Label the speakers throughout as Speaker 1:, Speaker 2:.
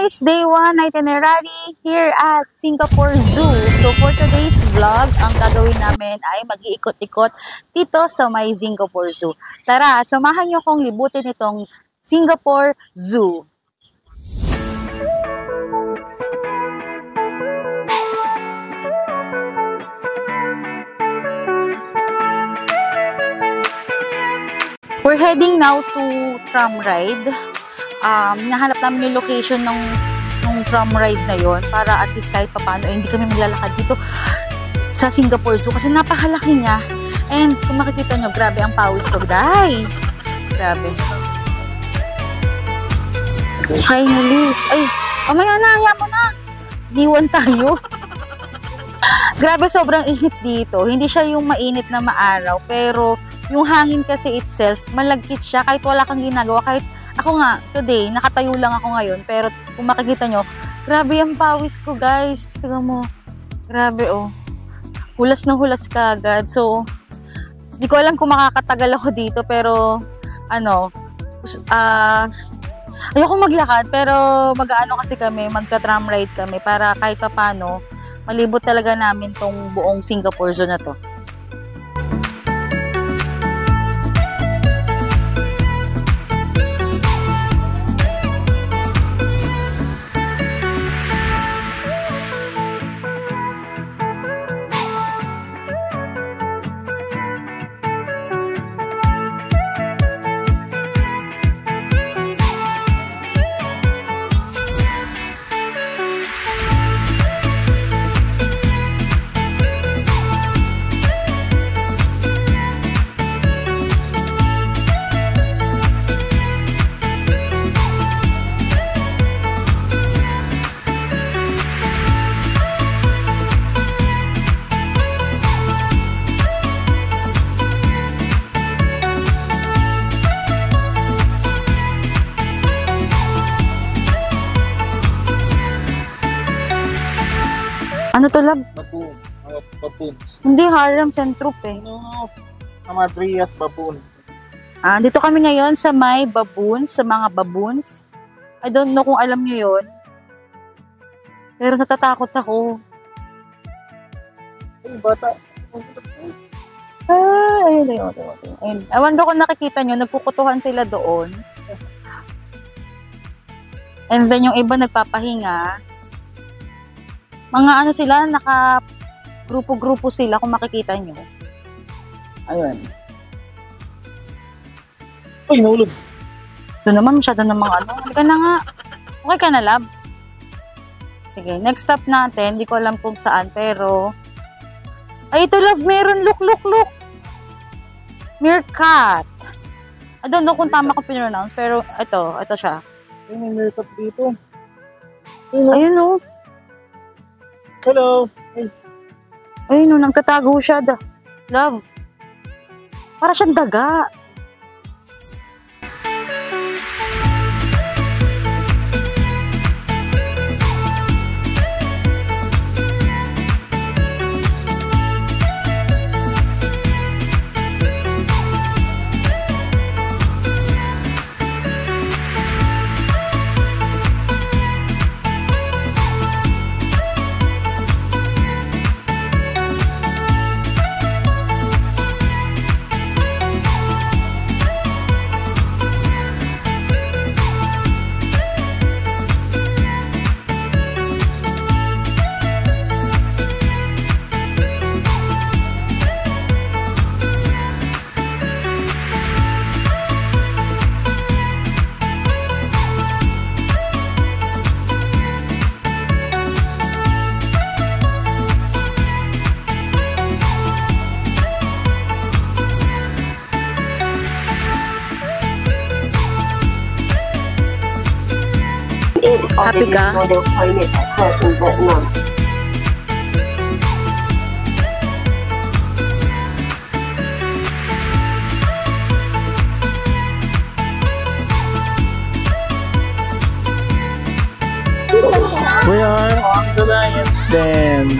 Speaker 1: guys, day 1 itinerary here at Singapore Zoo. So for today's vlog, ang gagawin namin ay mag-iikot-ikot dito sa may Singapore Zoo. Tara, at samahan niyo kong libutin itong Singapore Zoo. We're heading now to tram ride. Nahanap namin yung location ng tram ride na yon para at least kahit papaano hindi kami maglalakad dito sa Singapore Zoo kasi napakalaki niya. And kung makikita nyo, grabe ang pawis ko. Day! Grabe. Finally! Ay! Mamaya na! Haya mo na! Diwan tayo. Grabe, sobrang init dito. Hindi siya yung mainit na maaraw, pero yung hangin kasi itself, malagkit siya kahit wala kang ginagawa. Kahit ako nga, today, nakatayo lang ako ngayon, pero kung makikita nyo, grabe ang pawis ko, guys. Tingnan mo. Grabe, oh. Hulas na hulas ka agad. So, di ko alam kung makakatagal ako dito, pero, ayoko maglakad, pero mag-aano kasi kami, magka-tram ride kami, para kahit papano, malibot talaga namin tong buong Singapore Zoo na to. Ano to, lab?
Speaker 2: Baboon. Baboon.
Speaker 1: Hindi, harem, centrup eh.
Speaker 2: Amadrias baboon.
Speaker 1: Dito kami ngayon sa may baboons, sa mga baboons. I don't know kung alam nyo yun. Pero natatakot ako.
Speaker 2: Ay, bata.
Speaker 1: Ayun. Ewan ko kung nakikita nyo, nagpukutuhan sila doon. And then yung iba nagpapahinga. Mga ano sila, naka-grupo-grupo sila kung makikita nyo. Ayun.
Speaker 2: Ay, nahulog.
Speaker 1: Ito naman, masyado ng mga ano. Halika na nga. Okay ka na, lab? Sige, next stop natin. Hindi ko alam kung saan, pero... Ay, ito, love. Meron. Look. Meerkat. I don't know kung tama ko pinronounce, pero ito siya.
Speaker 2: Ay, may meerkat dito.
Speaker 1: Ayun, oh.
Speaker 2: Hello.
Speaker 1: Ay, no, nagtatago siya. Love. Para siyang daga. Happy ka?
Speaker 2: We are on the Lion's Den.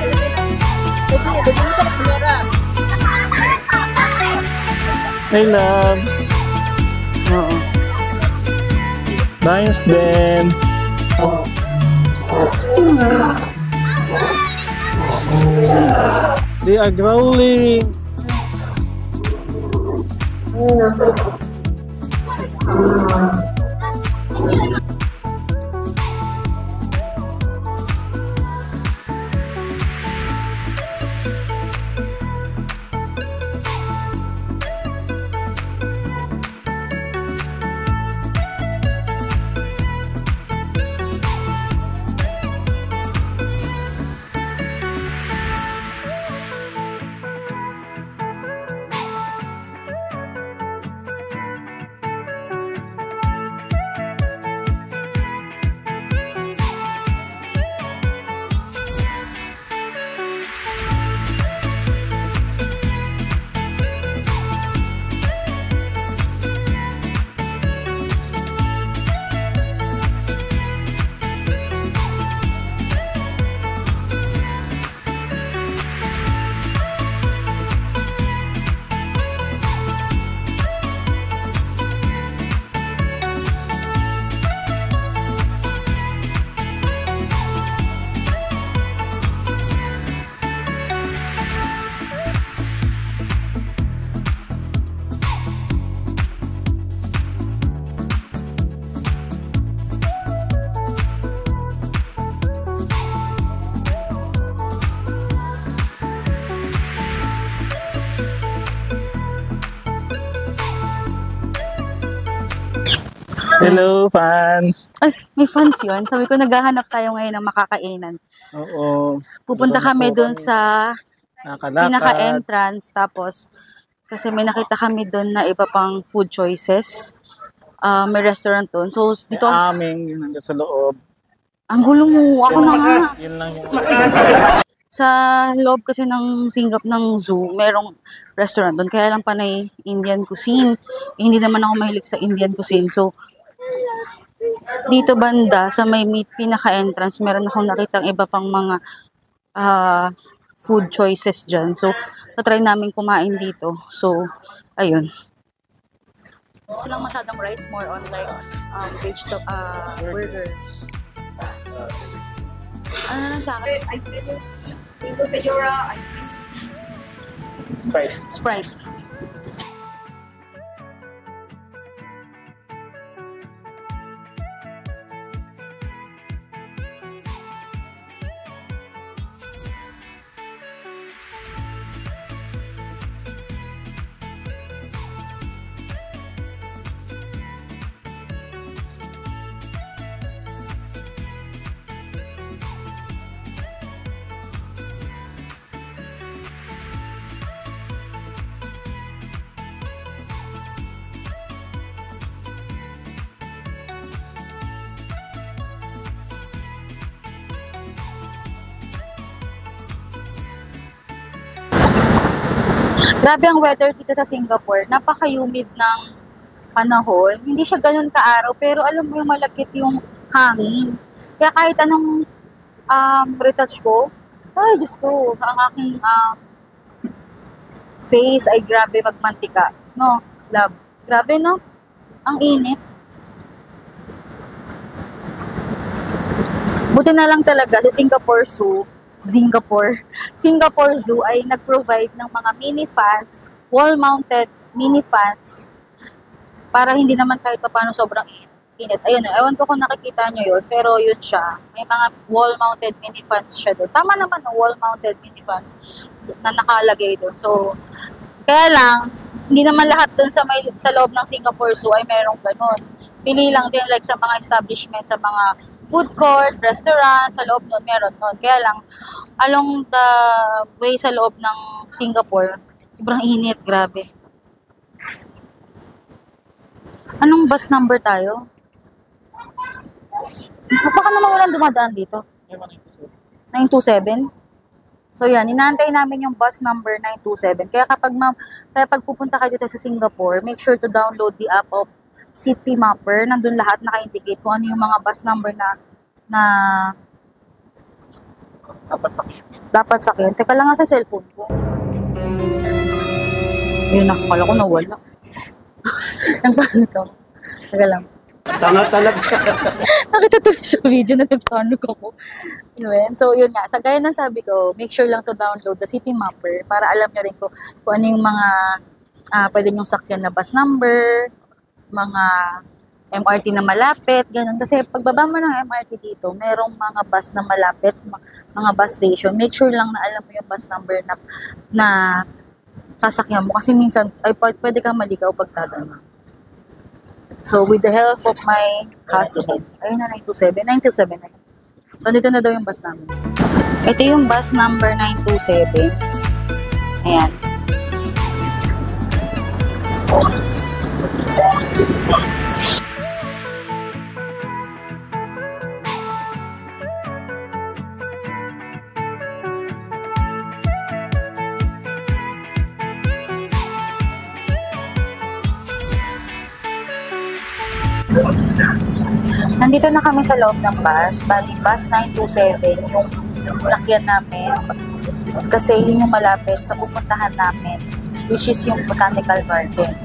Speaker 2: Hey, love.
Speaker 1: Oo.
Speaker 2: Lion's Den. They are growling. Hello, fans.
Speaker 1: Ay, may fans yun. Sabi ko, naghahanap tayo ngayon ng makakainan.
Speaker 2: Oo.
Speaker 1: Pupunta kami doon sa
Speaker 2: Nakalakad.
Speaker 1: pinaka-entrance. Tapos, kasi may nakita kami doon na iba pang food choices. May restaurant doon. So, dito,
Speaker 2: Aming yun hanggang sa loob.
Speaker 1: ang gulo mo. Ako na nga.
Speaker 2: Yun lang yung...
Speaker 1: Sa loob kasi ng Singapore ng zoo, merong restaurant doon. Kaya lang panay Indian cuisine. Hindi naman ako mahilig sa Indian cuisine. So, dito banda, sa may pinaka-entrance, meron akong nakitang iba pang mga food choices dyan. So, try namin kumain dito. So, ayun. Walang masyadong rice, more on like burgers. Ano na sa akin?
Speaker 3: Ice lemon tea, mango sayora, ice cream.
Speaker 2: Sprite.
Speaker 1: Sprite. Grabe ang weather dito sa Singapore. Napaka-humid ng panahon. Hindi siya ganun ka-araw, pero alam mo yung malagkit yung hangin. Kaya kahit anong retouch ko, ay Diyos ko, ang aking face ay grabe magmantika. No, love. Grabe, no? Ang init. Buti na lang talaga si Singapore Zoo ay nag-provide ng mga mini fans, wall-mounted mini fans, para hindi naman kahit paano sobrang init. Ayun, ewan ko kung nakikita nyo yun, pero yun siya. May mga wall-mounted mini fans siya doon. Tama naman ang wall-mounted mini fans na nakalagay doon. So, kaya lang, hindi naman lahat doon sa loob ng Singapore Zoo ay merong ganun. Pili lang din like sa mga establishment, sa mga food court, restaurant, sa loob nun, meron nun. Kaya lang, along the way sa loob ng Singapore, sobrang init, grabe. Anong bus number tayo? Baka naman walang dumadaan dito. 927? So yan, inaantay namin yung bus number 927. Kaya pag pupunta kayo dito sa Singapore, make sure to download the app of City Mapper. Nandun lahat naka-indicate kung ano yung mga bus number na dapat sakyan. Teka lang nga sa cellphone ko. Yun, nakakala ko nawala. Ang paano to? Teka lang.
Speaker 2: Tanga talaga.
Speaker 1: Nakita tuloy sa video na nagpanik ako. Yun. So, yun nga. Sa gaya ng sabi ko, make sure lang to download the City Mapper para alam nyo rin kung ano yung mga pwede nyong sakyan na bus number, mga MRT na malapit, ganun. Kasi pagbaba mo ng MRT dito, merong mga bus na malapit, mga bus station. Make sure lang na alam mo yung bus number na sasakyan mo. Kasi minsan, ay pwede kang maligaw pagkagano. So, with the help of my husband, ayun na, 927. So, dito na daw yung bus namin. Ito yung bus number 927. Ayan. Nandito na kami sa loob ng bus. Bali, bus 927 yung sinakyan namin. Kasi yun yung malapit sa pupuntahan namin, which is yung Botanical Garden.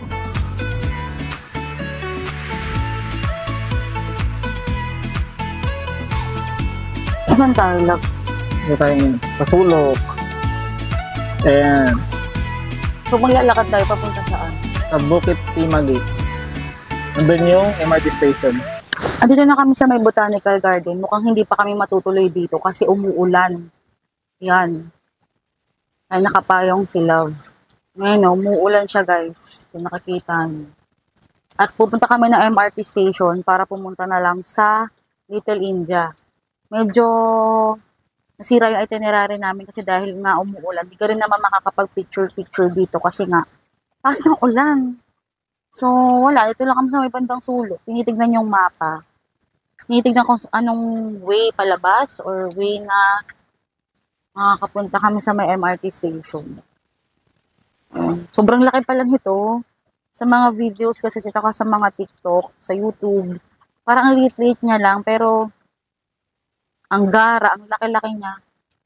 Speaker 1: Saan tayo, love?
Speaker 2: Ito tayo sa sulok. Ayan.
Speaker 1: So, maglalakad tayo papunta saan?
Speaker 2: Sa Bukit Timagay. Nandun yung MRT station.
Speaker 1: Andito na kami sa may Botanical Garden. Mukhang hindi pa kami matutuloy dito kasi umuulan. Yan. Ay, nakapayong si Love. Ngayon, umuulan siya, guys. Kung nakikita niyo. At pupunta kami ng MRT station para pumunta na lang sa Little India. Medyo nasira yung itinerary namin kasi dahil nga umuulan. Di ka rin naman makakapag-picture dito kasi nga taas ng ulan. So, wala. Ito lang kami sa may bandang sulok. Tinitignan yung mapa. Tinitignan kung anong way palabas or way na makakapunta kami sa may MRT station. Sobrang laki pa lang ito. Sa mga videos kasi saka sa mga TikTok, sa YouTube. Parang ang liit-liit niya lang pero ang gara, ang laki-laki niya.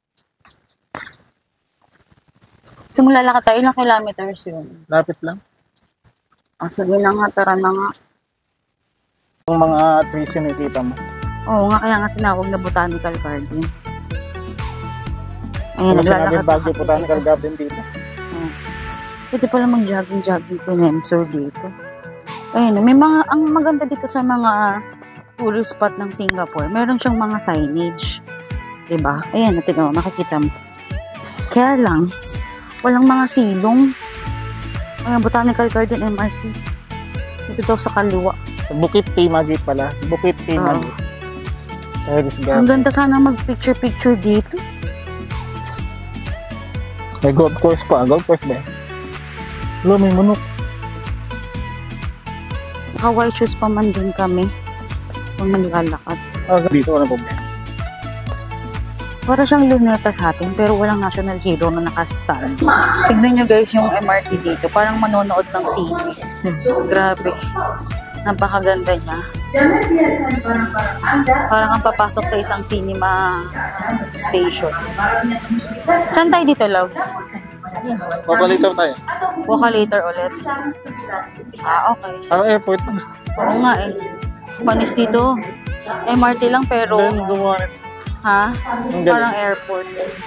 Speaker 1: Simula lang tayo, ilang kilometers yun?
Speaker 2: Lapit lang.
Speaker 1: Sige na nga, tara na nga.
Speaker 2: Yung mga trees yung nakikita mo.
Speaker 1: Oo nga, kaya nga tinawag na Botanical Garden. Ayun, naglalakad
Speaker 2: Bago Botanical Garden dito.
Speaker 1: Pwede pala mag-jogging-jogging tinemsor dito. Ayun, ang maganda dito sa mga tourist spot ng Singapore, meron siyang mga signage. Diba? Ayan, tingnan mo, makikita mo. Kaya lang, walang mga silong. Ayan, Botanical Garden MRT. Dito daw sa kaliwa.
Speaker 2: Bukit Timagay pala. Bukit Timagay.
Speaker 1: Ang ganda sana mag-picture dito.
Speaker 2: May golf course pa. Golf course ba? Wala, may manok.
Speaker 1: Naka-white shoes pa man din kami. Kung naglalakad.
Speaker 2: Dito, ano problema?
Speaker 1: Para siyang luneta sa atin, pero walang national hero na nakastand. Tignan nyo guys yung MRT dito. Parang manonood ng sine. Grabe. Napakaganda niya. Parang ang papasok sa isang cinema station. Saan tayo dito, love?
Speaker 2: Papalitaw tayo.
Speaker 1: Waka later ulit. Okay.
Speaker 2: Sa airport.
Speaker 1: Oo nga eh. Panis dito. MRT lang pero...
Speaker 2: Then, gumawa nito.
Speaker 1: Ha?
Speaker 2: Ang galing.
Speaker 1: Parang airport.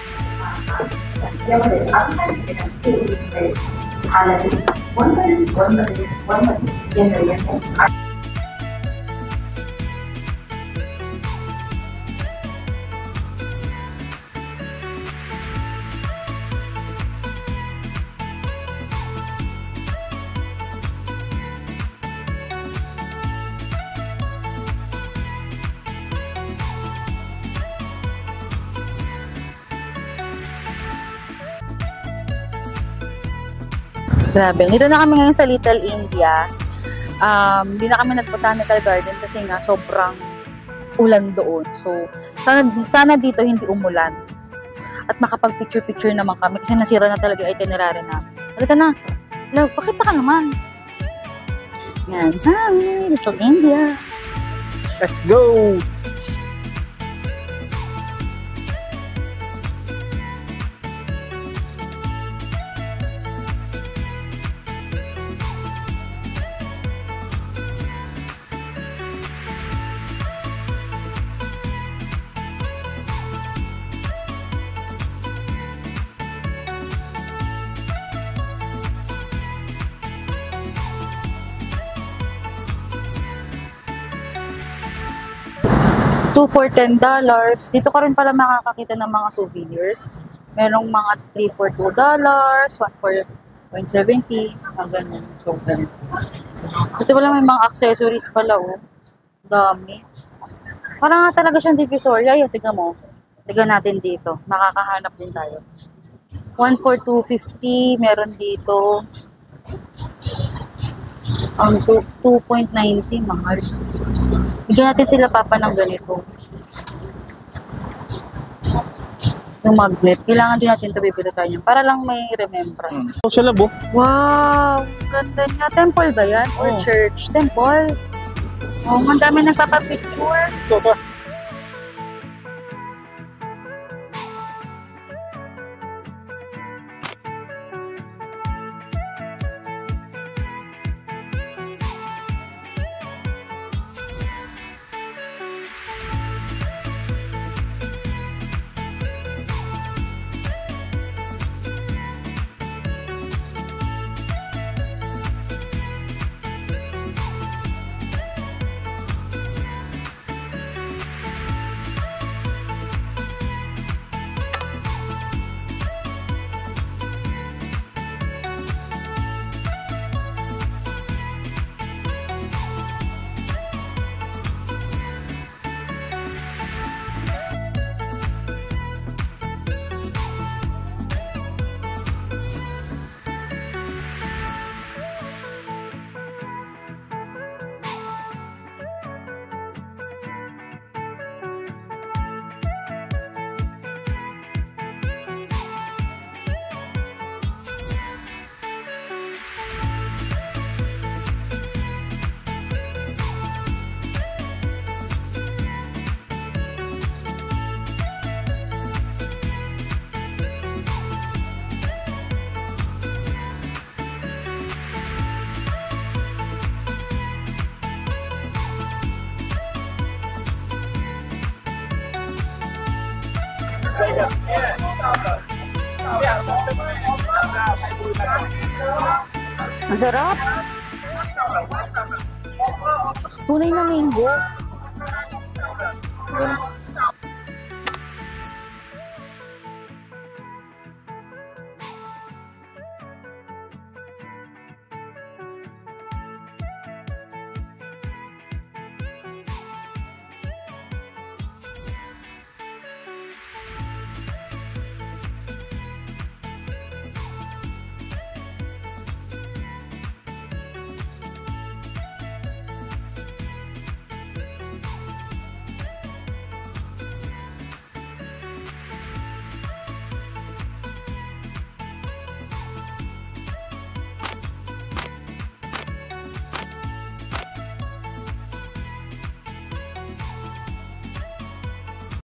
Speaker 1: Grabe. Dito na kami ngayon sa Little India. Hindi na kami nag-Botanical Garden kasi nga sobrang ulan doon. So, sana dito hindi umulan. At makapag-picture naman kami kasi nasira na talaga itinerary namin. Halika na. Love, pakita ka naman. Yan. Hi, Little India.
Speaker 2: Let's go!
Speaker 1: 2 for $10. Dito ka rin pala makakakita ng mga souvenirs. Merong mga 3 for $2, 1 for $0.70, mga ganyan. So, ganyan. Dito pala may mga accessories pala, oh. Dami. Parang nga talaga siyang divisoria. Ayun, tignan mo. Tignan natin dito. Makakahanap din tayo. 1 for $2.50. Meron dito. Ang 2.90. Mahal. Bigyan natin sila papa ng ganito. Yung magnet. Kailangan din natin ito bibili tayo niyan. Para lang may remembrance.
Speaker 2: Sa labo.
Speaker 1: Wow! Ganda niya. Temple ba yan? Or
Speaker 2: Oo.
Speaker 1: church? Temple. Oh, ang dami nagpapapicture.
Speaker 2: Let's go pa.
Speaker 1: Ang sarap. Tunay na mango.